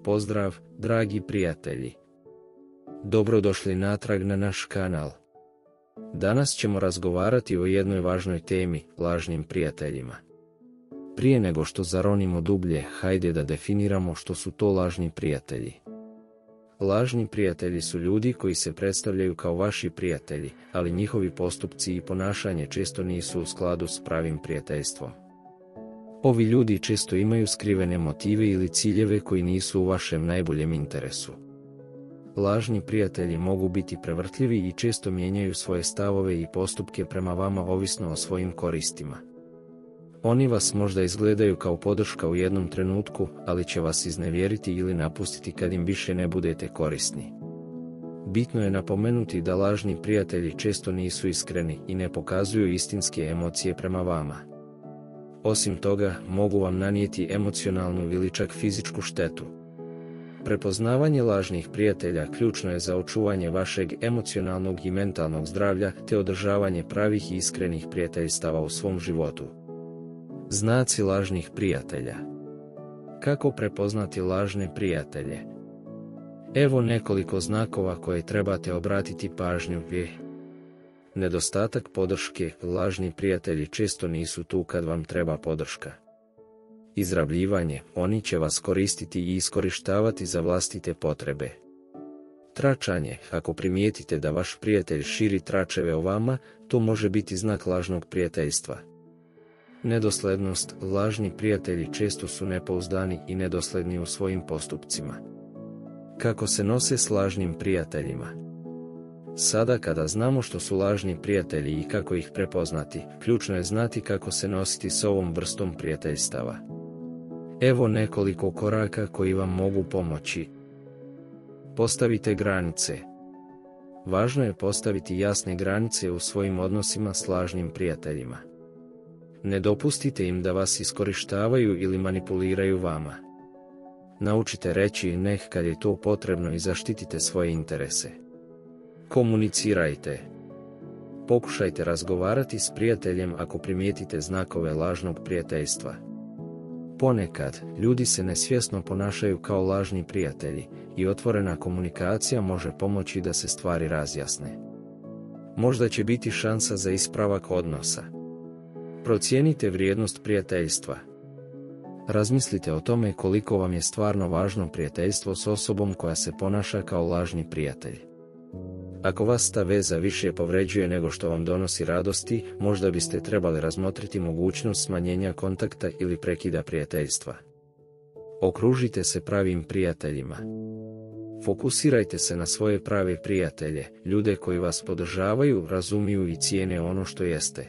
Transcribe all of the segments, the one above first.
Pozdrav, dragi prijatelji! Dobrodošli natrag na naš kanal. Danas ćemo razgovarati o jednoj važnoj temi, lažnim prijateljima. Prije nego što zaronimo dublje, hajde da definiramo što su to lažni prijatelji. Lažni prijatelji su ljudi koji se predstavljaju kao vaši prijatelji, ali njihovi postupci i ponašanje često nisu u skladu s pravim prijateljstvom. Ovi ljudi često imaju skrivene motive ili ciljeve koji nisu u vašem najboljem interesu. Lažni prijatelji mogu biti prevrtljivi i često mijenjaju svoje stavove i postupke prema vama ovisno o svojim koristima. Oni vas možda izgledaju kao podrška u jednom trenutku, ali će vas iznevjeriti ili napustiti kad im više ne budete korisni. Bitno je napomenuti da lažni prijatelji često nisu iskreni i ne pokazuju istinske emocije prema vama. Osim toga, mogu vam nanijeti emocionalnu ili čak fizičku štetu. Prepoznavanje lažnih prijatelja ključno je za očuvanje vašeg emocionalnog i mentalnog zdravlja te održavanje pravih i iskrenih prijateljstava u svom životu. Znaci lažnih prijatelja. Kako prepoznati lažne prijatelje? Evo nekoliko znakova koje trebate obratiti pažnju. Nedostatak podrške. Lažni prijatelji često nisu tu kad vam treba podrška. Izrabljivanje. Oni će vas koristiti i iskorištavati za vlastite potrebe. Tračanje. Ako primijetite da vaš prijatelj širi tračeve o vama, to može biti znak lažnog prijateljstva. Nedoslednost. Lažni prijatelji često su nepouzdani i nedosledni u svojim postupcima. Kako se nose s lažnim prijateljima? Sada kada znamo što su lažni prijatelji i kako ih prepoznati, ključno je znati kako se nositi s ovom vrstom prijateljstava. Evo nekoliko koraka koji vam mogu pomoći. Postavite granice. Važno je postaviti jasne granice u svojim odnosima s lažnim prijateljima. Ne dopustite im da vas iskorištavaju ili manipuliraju vama. Naučite reći ne kad je to potrebno i zaštitite svoje interese. Komunicirajte. Pokušajte razgovarati s prijateljem ako primijetite znakove lažnog prijateljstva. Ponekad, ljudi se nesvjesno ponašaju kao lažni prijatelji i otvorena komunikacija može pomoći da se stvari razjasne. Možda će biti šansa za ispravak odnosa. Procijenite vrijednost prijateljstva. Razmislite o tome koliko vam je stvarno važno prijateljstvo s osobom koja se ponaša kao lažni prijatelj. Ako vas ta veza više povređuje nego što vam donosi radosti, možda biste trebali razmotriti mogućnost smanjenja kontakta ili prekida prijateljstva. Okružite se pravim prijateljima. Fokusirajte se na svoje prave prijatelje, ljude koji vas podržavaju, razumiju i cijene ono što jeste.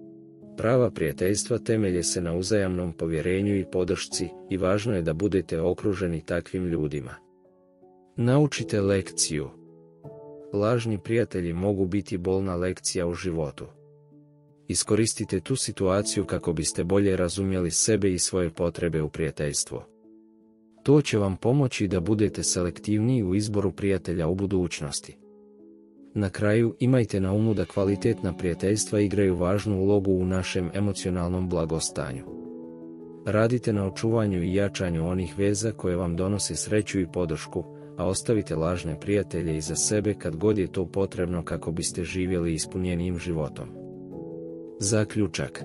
Prava prijateljstva temelje se na uzajamnom povjerenju i podršci i važno je da budete okruženi takvim ljudima. Naučite lekciju. Lažni prijatelji mogu biti bolna lekcija u životu. Iskoristite tu situaciju kako biste bolje razumjeli sebe i svoje potrebe u prijateljstvu. To će vam pomoći da budete selektivniji u izboru prijatelja u budućnosti. Na kraju, imajte na umu da kvalitetna prijateljstva igraju važnu ulogu u našem emocionalnom blagostanju. Radite na očuvanju i jačanju onih veza koje vam donose sreću i podršku, a ostavite lažne prijatelje iza sebe kad god je to potrebno kako biste živjeli ispunjenijim životom. Zaključak.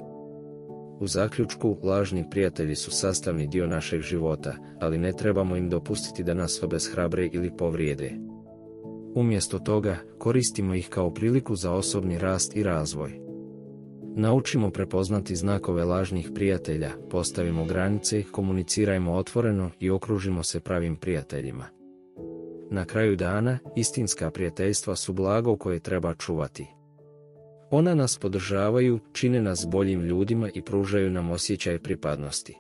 U zaključku, lažni prijatelji su sastavni dio našeg života, ali ne trebamo im dopustiti da nas obeshrabre ili povrijede. Umjesto toga, koristimo ih kao priliku za osobni rast i razvoj. Naučimo prepoznati znakove lažnih prijatelja, postavimo granice, komunicirajmo otvoreno i okružimo se pravim prijateljima. Na kraju dana, istinska prijateljstva su blago koje treba čuvati. Ona nas podržavaju, čine nas boljim ljudima i pružaju nam osjećaj pripadnosti.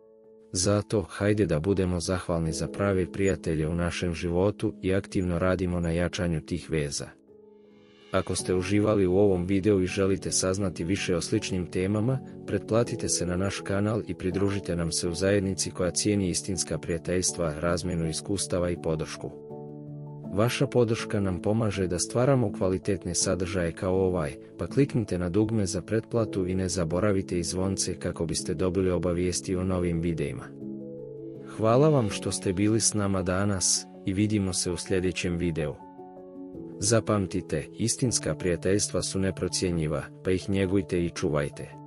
Zato, hajde da budemo zahvalni za prave prijatelje u našem životu i aktivno radimo na jačanju tih veza. Ako ste uživali u ovom videu i želite saznati više o sličnim temama, pretplatite se na naš kanal i pridružite nam se u zajednici koja cijeni istinska prijateljstva, razmjenu iskustava i podršku. Vaša podrška nam pomaže da stvaramo kvalitetne sadržaje kao ovaj, pa kliknite na dugme za pretplatu i ne zaboravite i zvonce kako biste dobili obavijesti o novim videima. Hvala vam što ste bili s nama danas i vidimo se u sljedećem videu. Zapamtite, istinska prijateljstva su neprocjenjiva, pa ih njegujte i čuvajte.